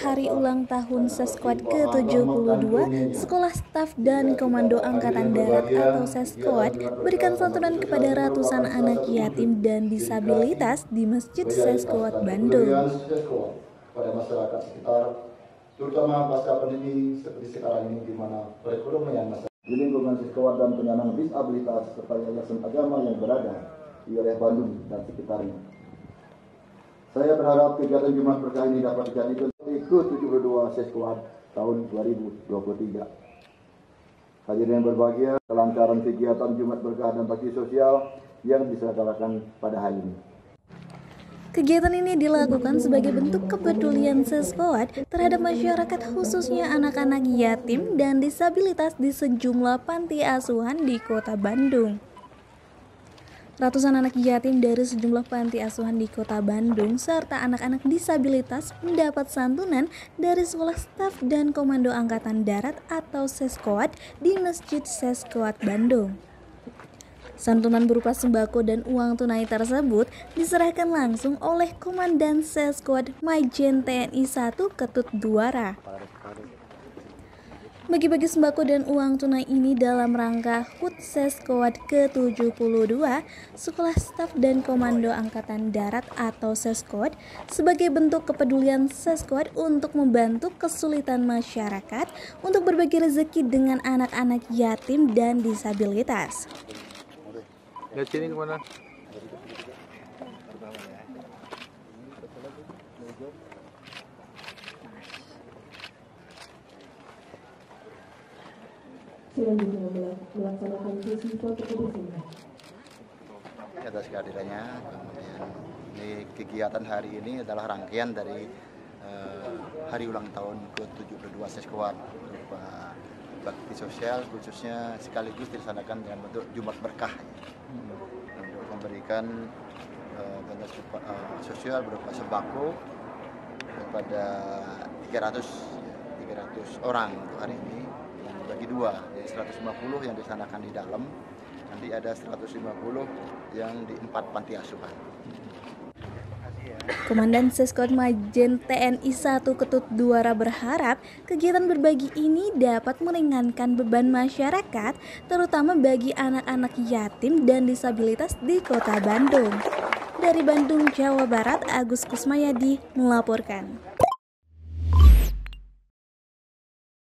hari ulang tahun Sesquad ke-72, Sekolah Staf dan Komando Angkatan Darat atau Sesquad berikan santunan kepada ratusan anak yatim dan disabilitas di Masjid Sesquad Bandung. Pada masyarakat sekitar, terutama pasca pandemi seperti sekarang ini di mana perekonomian masyarakat di lingkungan Sesquad dan penyandang disabilitas serta yayasan agama yang berada di wilayah Bandung dan sekitarnya. Saya berharap kegiatan Jumat Berkah ini dapat dijadikan ke-72 Sesquad tahun 2023. Hadirin yang berbahagia, kelancaran kegiatan Jumat Berkah dan bakti sosial yang diselenggarakan pada hari ini. Kegiatan ini dilakukan sebagai bentuk kepedulian Sesquad terhadap masyarakat khususnya anak-anak yatim dan disabilitas di sejumlah panti asuhan di Kota Bandung. Ratusan anak yatim dari sejumlah panti asuhan di Kota Bandung serta anak-anak disabilitas mendapat santunan dari Sekolah Staf dan Komando Angkatan Darat atau Sesquad di Masjid Sesquad Bandung. Santunan berupa sembako dan uang tunai tersebut diserahkan langsung oleh Komandan Sesquad Majen TNI 1 Ketut Duara. Bagi-bagi sembako dan uang tunai ini dalam rangka HUT Sesquad ke-72, Sekolah Staf dan Komando Angkatan Darat atau Sesquad sebagai bentuk kepedulian Sesquad untuk membantu kesulitan masyarakat untuk berbagi rezeki dengan anak-anak yatim dan disabilitas. Lihat sini kemana? Selanjutnya melaksanakan sesi foto bersama. Atas kehadirannya, kemudian ini kegiatan hari ini adalah rangkaian dari hari ulang tahun ke-72 Sesquad berupa bakti sosial, khususnya sekaligus dilaksanakan dengan bentuk Jumat Berkah untuk memberikan bantuan sosial berupa sembako kepada 300 orang untuk hari ini. Bagi dua, jadi 150 yang disanakan di dalam, nanti ada 150 yang di 4 panti asuhan. Komandan Sesquad Majen TNI 1 Ketut Duara berharap kegiatan berbagi ini dapat meringankan beban masyarakat, terutama bagi anak-anak yatim dan disabilitas di Kota Bandung. Dari Bandung, Jawa Barat, Agus Kusmayadi melaporkan.